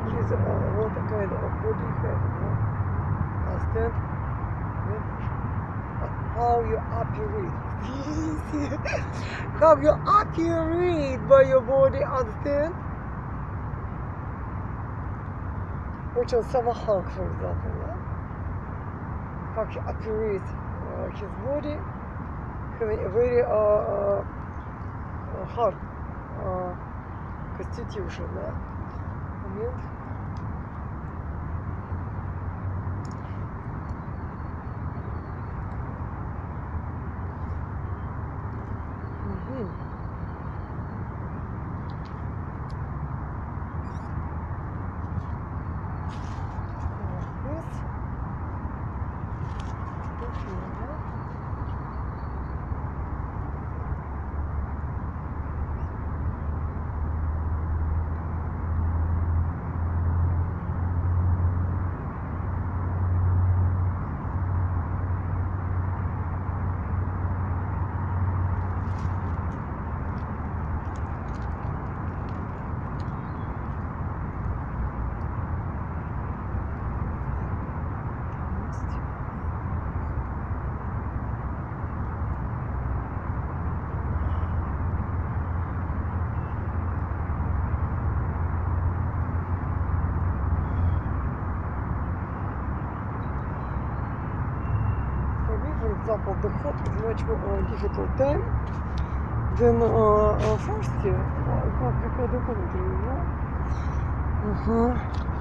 his what kind of body he have, understand? How you operate. How you operate by your body, understand? Which on Summer Hulk, for example, how he operates his body, having a very hard constitution, момент. For example, the hop is much more difficult time than first year. Как я думаю,